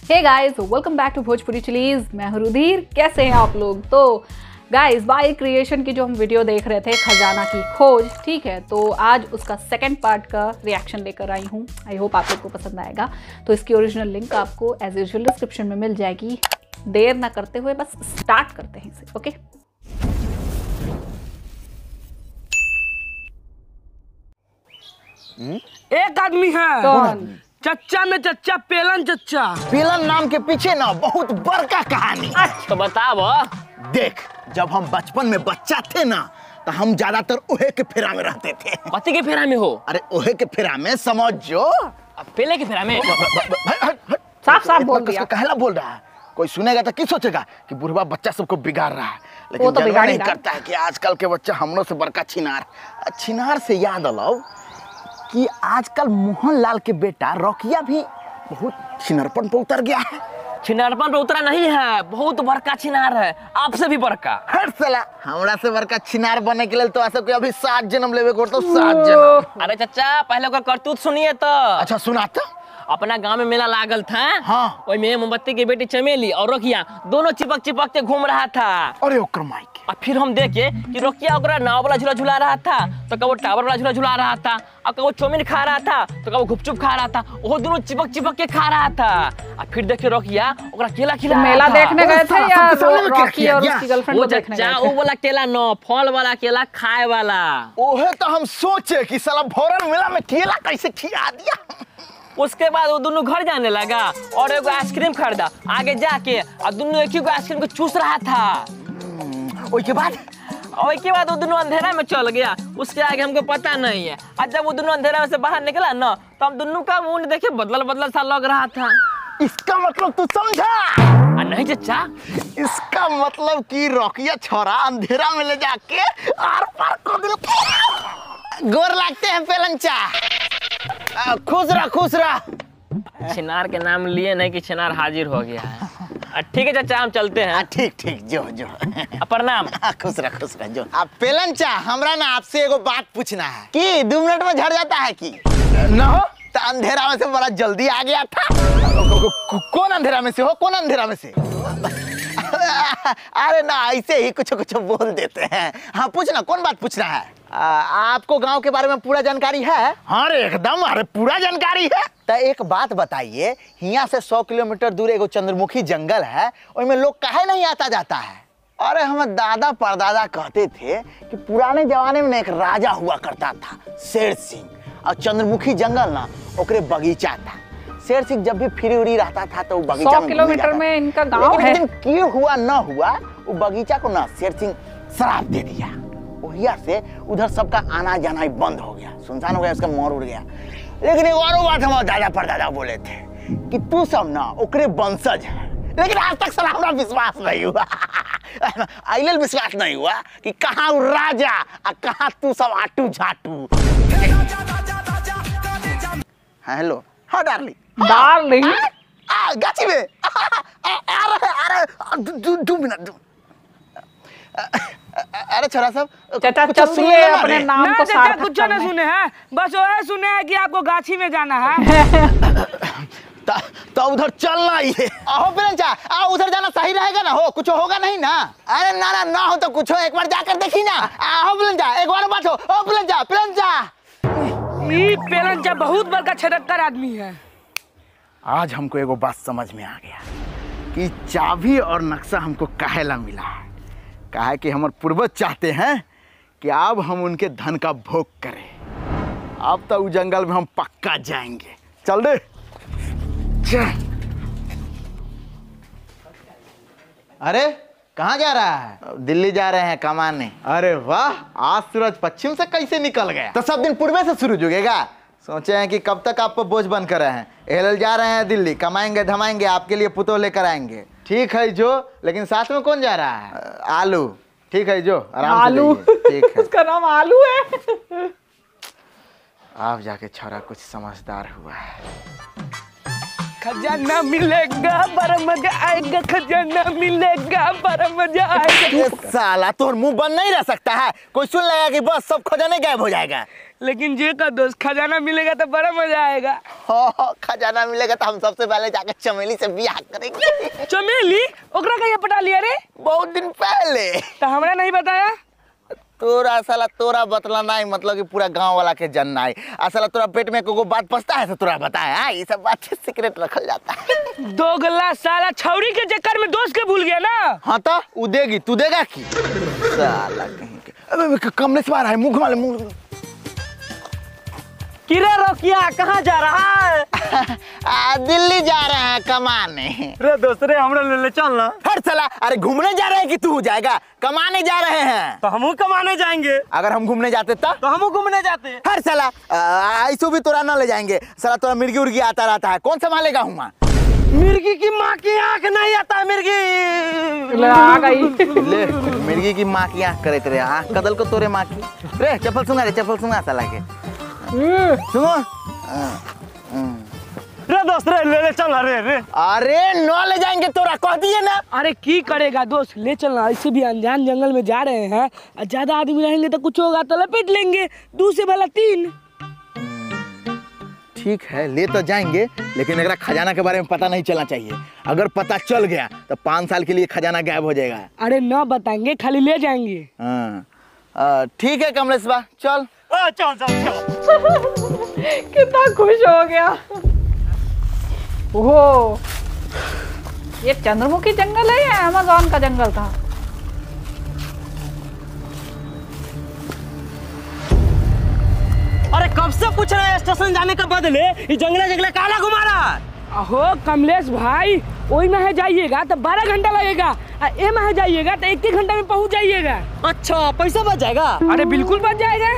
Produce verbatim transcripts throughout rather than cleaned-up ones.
Hey guys, welcome back to Bhojpuri chillies. मैं हूं रुधिर। कैसे हैं आप लोग? तो गाइस, बाय क्रिएशन की जो हम वीडियो देख रहे थे, खजाना की खोज, ठीक है, तो आज उसका सेकंड पार्ट का रिएक्शन लेकर आई हूं। आई होप आप लोग को पसंद आएगा। तो इसकी ओरिजिनल लिंक आपको एज यूजुअल डिस्क्रिप्शन में मिल जाएगी। देर ना करते हुए बस स्टार्ट करते हैं इसे। ओके, एक आदमी है। कौन? चच्चा में चच्चा, पेलन चच्चा। पेलन नाम के पीछे ना बहुत बड़का कहानी है। तो बताओ। देख, जब हम बचपन में बच्चा थे ना, तो हम ज्यादातर ओहे के फेरा में रहते थे। पति के फेरा में हो? अरे ओहे के फेरा में समझ जो। अब पेले के फेरा में। साफ साफ बोल दिया। कहला बोल रहा है, कोई सुनेगा तो क्या सोचेगा कि बुढ़वा बच्चा सबको बिगाड़ रहा है। लेकिन वो तो जनता बिगाड़ ही नहीं रहा है। करता है कि आजकल के बच्चा हमलों से बड़का छिनार। छिनार से याद अलाओ कि आजकल मोहनलाल के बेटा रॉकिया भी बहुत छिनरपन पे उतर गया है। छिनारपन पे उतरा नहीं है, बहुत बड़का छिनार है, आपसे भी बड़का। हर साला हमरा से बड़का छिनार बनने के लिए तो ऐसा कोई अभी सात जन्म लेवे को तो सात जन्म। अरे चच्चा, पहले ओकर करतूत सुनिए तो। अच्छा सुना तो। अपना गांव में मेला लागल था। हाँ। ओई में मोमबत्ती की बेटी चमेली और रोकिया दोनों चिपक चिपक के घूम रहा था। अरे ओकर माइक। और फिर हम देखे कि रोकिया ओकरा नाव वाला झूला झुला रहा था, तो कबो टावर वाला झूला झुला रहा था, और कबो चौमिन खा रहा था, तो कबो गुपचुप खा रहा था। वो दोनों चिपक चिपक के खा रहा था। और फिर देखे रोकिया ओकरा केला खिला रहा मेला था। देखने गए थे या सबके सामने में रॉकी क्या और किया? उसकी गर्लफ्रेंड वो को देखने चच्चा, गए वो थे? वाला केला न, फल वाला केला, खाए वाला। ओहे तो हम सोचे कि साला भोरन मेला में केला कैसे खिला दिया। उसके बाद वो दोनों घर जाने लगा और एगो आइसक्रीम खरीदा। आगे जाके और दोनों एक ही आइसक्रीम को चूस रहा था। उसके बाद और के बाद वो दोनों अंधेरा में चल गया। उसके आगे हमको पता नहीं है। और जब वो दोनों अंधेरा में से बाहर निकला ना, तो हम दोनों का मुंह देखे बदल बदल सा लग रहा था। इसका मतलब तू समझा? आ नहीं चच्चा, इसका मतलब कि रॉकिया छोरा अंधेरा में ले जाके आर पार कर दिल। गोर लगते हैं पेलंचा। आ, खुश रह खुश रह। छिनार के नाम लिए नहीं कि छिनार हाजिर हो गया है। आ, ठीक है चच्चा, हम चलते आ, हैं। ठीक ठीक जो जो। आ, प्रणाम। आ, खुश रह खुश रह जो। अब पेलंचा, हमरा ना आपसे एगो बात पूछना है कि दो मिनट में झड़ जाता है कि न हो? तो अंधेरा में से बड़ा जल्दी आ गया था। कौन अंधेरा में से हो? कौन अंधेरा में से? अरे ना, ऐसे ही कुछ कुछ बोल देते हैं। हाँ पूछना, कौन बात पूछना है? आ, आपको गांव के बारे में पूरा जानकारी है? हाँ रे एकदम, अरे पूरा जानकारी है। तो एक बात बताइए, यहाँ से सौ किलोमीटर दूर एगो चंद्रमुखी जंगल है, उसमें लोग काहे नहीं आता जाता है? अरे हमारे दादा परदादा कहते थे कि पुराने जमाने में एक राजा हुआ करता था, शेर सिंह, और चंद्रमुखी जंगल ना ओकरे बगीचा था। शेर सिंह जब भी फ्री उरी रहता था तो वो बगीचा सौ में किलोमीटर में इनका गांव लेकिन है। एक दिन क्यों हुआ न हुआ, वो बगीचा को ना शेर सिंह श्राप दे दिया। वहिया से उधर सबका आना जाना ही बंद हो गया, सुनसान हो गया, उसका मोर उड़ गया। लेकिन एक और बात हमारे दादा परदादा बोले थे कि तू सब ना ओकरे वंशज है। लेकिन आज तक साला हमरा विश्वास नहीं हुआ। आइले विश्वास नहीं हुआ कि कहाँ वो राजा और कहाँ तू सब आटू झाटू। हाँ हेलो, हाँ डार्लिंग। डार्लिंग आ गाची में अरे अरे दो दो मिनट दो। अरे छोरा सब चाचा कुछ चल सुन दिए लेना अपने रे। नाम ना को चच्चा, सार्थक कुछ नहीं करने। सुने हैं, बस वो सुने हैं कि आपको गाछी में जाना है। तो उधर चलना ही है। आहो पेलंचा, आ उधर जाना सही रहेगा ना? हो कुछ होगा नहीं ना? अरे ना ना ना हो तो कुछ हो, एक बार जाकर देखी ना। आहो पेलंचा, एक बार बात हो। ओ पेलंचा पेलंचा, ये पेलंचा बहुत बड़का छटक्कर आदमी है। आज हमको एगो बात समझ में आ गया कि चाबी और नक्शा हमको काहे ला मिला है। काहे कि हमारे पूर्वज चाहते हैं कि अब हम उनके धन का भोग करें। अब तो उस जंगल में हम पक्का जाएंगे। चल दे चल। अरे कहाँ जा रहा है? दिल्ली जा रहे हैं कमाने। अरे वाह, आज सूरज पश्चिम से कैसे निकल गया? तो सब दिन पूर्वे से शुरू जुगेगा। सोचे हैं कि कब तक आपको बोझ बन कर रहे हैं। एल जा रहे हैं दिल्ली, कमाएंगे धमाएंगे, आपके लिए पुतो लेकर आएंगे। ठीक है जो, लेकिन साथ में कौन जा रहा है? आलू। ठीक है जो, आराम से आलू। जाइए। ठीक है। उसका नाम आलू है। आप जाके छोरा कुछ समझदार हुआ है। खजाना मिलेगा बड़ा मजा आएगा, खजाना मिलेगा बड़ा मजा आएगा। ये साला तोर मुंह बंद नहीं रह सकता है, कोई सुन लेगा कि बस सब खजाने गायब हो जाएगा। लेकिन जे का दोस्त खजाना मिलेगा तो बड़ा मजा आएगा। हाँ, खजाना मिलेगा तो हम सबसे पहले जाकर चमेली से ब्याह करेंगे। चमेली ओकरा कहिया पटा लिया रे? बहुत दिन पहले। तो हमरा नहीं बताया? तोरा साला तोरा बतला नहीं, मतलब कि पूरा गांव वाला के जानना है। साला तोरा पेट में कोई बात पसता है तो तोरा बताया है, ये सब बात सीक्रेट रखल जाता है। दोगला साला छौरी के चक्कर में दोस्त के भूल गया ना। हाँ तो उ देगी, तू देगा की? साला कहीं के। अबे कमलेश बाहर है, मुंह घुमा ले मुंह। किरे रोकिया कहाँ जा रहा है? आ, दिल्ली जा रहे हैं कमाने। रे दोस्त रे हमरा ले ले चल ना। हर साला, अरे घूमने जा रहे हैं कि तू जाएगा? कमाने जा रहे हैं। तो हम कमाने जाएंगे। अगर हम घूमने जाते तब तो हम घूमने जाते। हर साला ऐसो भी तोरा न ले जाएंगे। साला तोरा मिर्गी उर्गी आता रहता है, कौन संभालेगा हुआ? मिर्गी की माँ की आँख नहीं आता मिर्गी। ले आ गई। ले मिर्गी की माँ की आँख करे तेरे आँख कदल को तोरे माँ की। रे चप्पल सुना रे, चप्पल सुना साला के सुनो। रे दोस्त रे ले ले चल रे रे। अरे न ले जाएंगे तोरा कह दिए ना। अरे की करेगा दोस्त, ले चलना। ऐसे भी अनजान जंगल में जा रहे हैं, ज्यादा आदमी रहेंगे तो कुछ होगा तो लपेट लेंगे, दो से भला तीन। ठीक है ले तो जाएंगे, लेकिन अगर खजाना के बारे में पता नहीं चलना चाहिए। अगर पता चल गया तो पाँच साल के लिए खजाना गायब हो जाएगा। अरे न बताएंगे, खाली ले जाएंगे। हाँ ठीक है कमलेश बा, चल। आ, चल चल चल। कितना खुश हो गया। ओहो, ये चंद्रमुखी जंगल है या अमेज़न का जंगल था? अरे कब से पूछ रहे हैं स्टेशन जाने का बदले ये जंगले जंगले काला घुमा रहा है? अहो कमलेश भाई, ओई में जाइएगा तो बारह घंटा लगेगा, ए में जाइएगा तो एक ही घंटा में पहुंच जाइएगा। अच्छा पैसा बच जाएगा? अरे बिल्कुल बच जाएगा।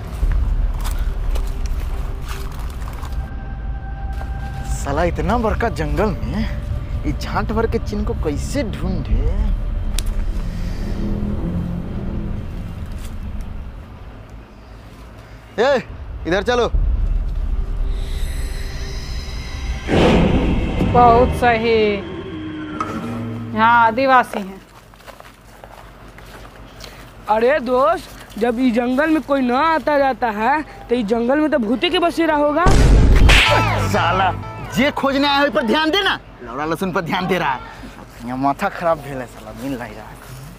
साला इतना बड़का जंगल में ये झांट भर के चिन्ह को कैसे ढूंढे? ए, इधर चलो। बहुत सही, यहाँ आदिवासी हैं। अरे दोस्त, जब इस जंगल में कोई ना आता जाता है तो इस जंगल में तो भूते के बसेरा होगा। साला जे खोजने आया है पर ध्यान देना, लौड़ा लहसुन पर ध्यान दे रहा है। यहाँ माथा खराब भेल है, साला मिल नहीं रहा है।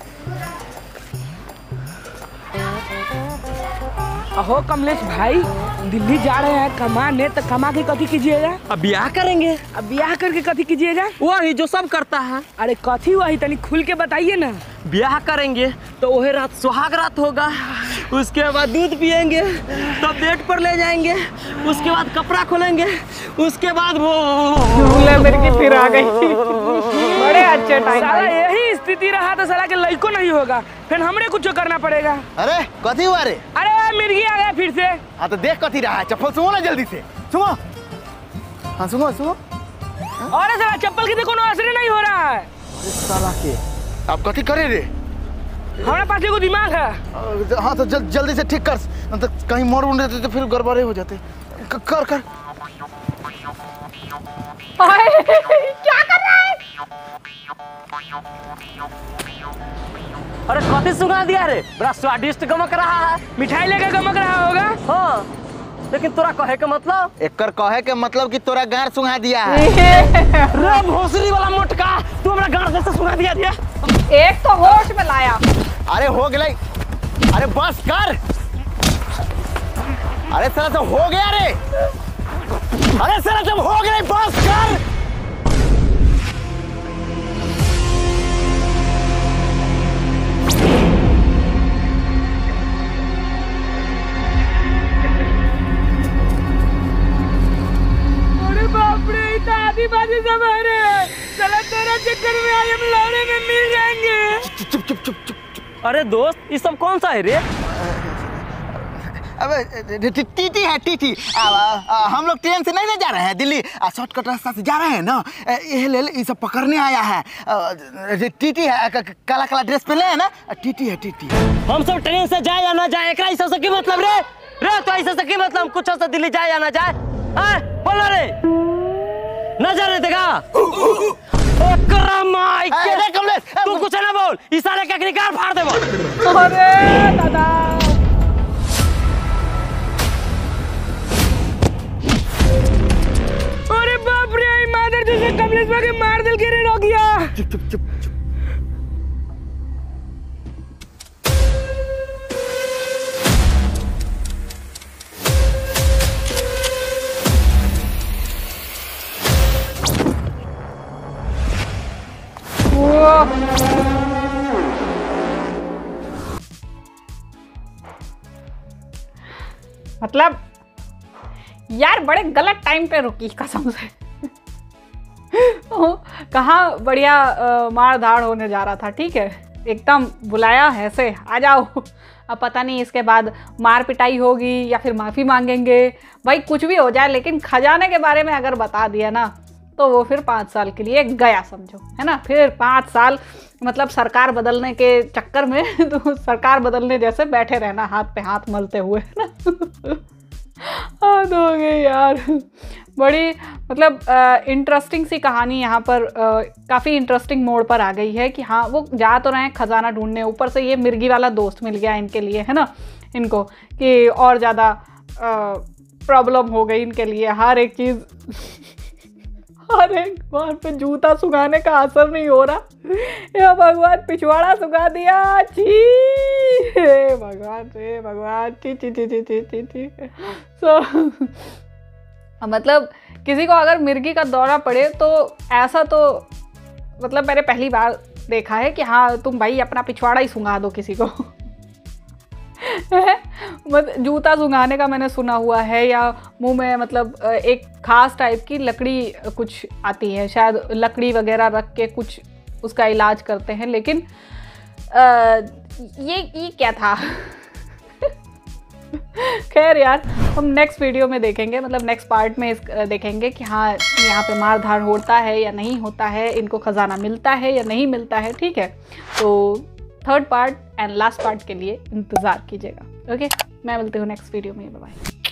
अहो कमलेश भाई, दिल्ली जा रहे हैं कमाने, तो कमा के कथी कीजिएगा? अब ब्याह करेंगे। अब ब्याह करके कथी कीजिएगा? वही जो सब करता है। अरे कथी वही, तनी खुल के बताइए ना। ब्याह करेंगे तो वही रात सुहाग रात होगा, उसके बाद दूध पिएंगे, तब बेड पर ले जाएंगे, उसके बाद कपड़ा खोलेंगे, उसके बाद वो झूले मेरे की फिर आ गई। बड़े अच्छे टाइम। साला यही स्थिति रहा तो साला के लड़को नहीं होगा, फिर हमरे कुछ करना पड़ेगा। अरे कथी हुआ रे? अरे मिर्गी आ गया फिर से। हाँ तो देख कथी रहा है, चप्पल सुनो ना जल्दी से। सुनो, हाँ सुनो सुनो। अरे साला चप्पल की तो कोनो असर नहीं हो रहा है। अरे साला के आप कथी करे रे? हमारे पास एगो दिमाग है। हाँ तो जल, जल्दी से ठीक कर, नहीं तो कहीं मोड़ उड़ देते तो फिर गड़बड़े हो जाते। क, कर कर। क्या कर रहा है? अरे कथी सुना दिया रे? बड़ा स्वादिष्ट गमक रहा है। मिठाई लेकर गमक रहा होगा। हाँ, लेकिन तोरा कहे के मतलब? एकर कहे के मतलब कि तोरा गार सुंघा दिया है। रे भोसरी वाला मोटका, तू हमरा गार जैसे सुना दिया दिया। एक तो होश में लाया। अरे हो गया, अरे बस कर। अरे साला तो हो गया रे। अरे साला जब हो गया बस कर। अरे बाप रे, इतना आदिवासी सब है रे। चला तेरा चक्कर में आज हम लौड़े में मिल जाएंगे। चुप चुप चुप चुप चुप। अरे दोस्त ये सब कौन सा है रे? अबे टीटी है टीटी। हम लोग ट्रेन से नहीं ना जा रहे हैं दिल्ली, शॉर्टकट रास्ता से जा रहे हैं ना, ये ले ये सब पकड़ने आया है। टीटी है, काला काला ड्रेस पहने है ना, टीटी है टीटी। हम सब ट्रेन से जाए या ना जाए, एकरा ऐसा से की मतलब रे? रे तो ऐसा से की मतलब कुछ से दिल्ली जाए या ना जाए? हैं बोलो रे। न जाने देगा। ओकरा माई के अरे कमलेश, तू कुछ ना बोल, इस साले का निकाल फाड़ देबो। अरे दादा अरे बाप रे, मादर जैसे कमलेश भाई के मार दिल के रे रोकिया। चुप चुप चुप चुप। मतलब यार बड़े गलत टाइम पे रुकी कसम से। कहाँ बढ़िया अ, मार धाड़ होने जा रहा था, ठीक है, एकदम बुलाया है से आ जाओ। अब पता नहीं इसके बाद मार पिटाई होगी या फिर माफ़ी मांगेंगे, भाई कुछ भी हो जाए, लेकिन खजाने के बारे में अगर बता दिया ना तो वो फिर पाँच साल के लिए गया समझो, है ना। फिर पाँच साल मतलब सरकार बदलने के चक्कर में तो सरकार बदलने जैसे बैठे रहना हाथ पे हाथ मलते हुए, है ना। हाथ हो गए यार। बड़ी मतलब इंटरेस्टिंग सी कहानी यहाँ पर, काफ़ी इंटरेस्टिंग मोड़ पर आ गई है कि हाँ वो जा तो रहे हैं खजाना ढूंढने, ऊपर से ये मिर्गी वाला दोस्त मिल गया इनके लिए, है ना, इनको कि और ज़्यादा प्रॉब्लम हो गई इनके लिए। हर एक चीज़ हर एक बार पे जूता सुखाने का असर नहीं हो रहा। या भगवान पिछवाड़ा सुखा दिया, छी हे भगवान, हे भगवान, ची ची ची ची ची ची ची। सो मतलब किसी को अगर मिर्गी का दौरा पड़े तो ऐसा तो मतलब मैंने पहली बार देखा है कि हाँ तुम भाई अपना पिछवाड़ा ही सुंघा दो किसी को। मतलब जूता सुंघाने का मैंने सुना हुआ है, या मुंह में मतलब एक खास टाइप की लकड़ी कुछ आती है, शायद लकड़ी वगैरह रख के कुछ उसका इलाज करते हैं, लेकिन आ, ये ये क्या था। खैर यार, हम नेक्स्ट वीडियो में देखेंगे, मतलब नेक्स्ट पार्ट में इस देखेंगे कि हाँ यहाँ पे मार धाड़ होता है या नहीं होता है, इनको खजाना मिलता है या नहीं मिलता है, ठीक है। तो third part and last part के लिए इंतज़ार कीजिएगा। ओके, मैं मिलती हूँ नेक्स्ट वीडियो में, बाय बाय।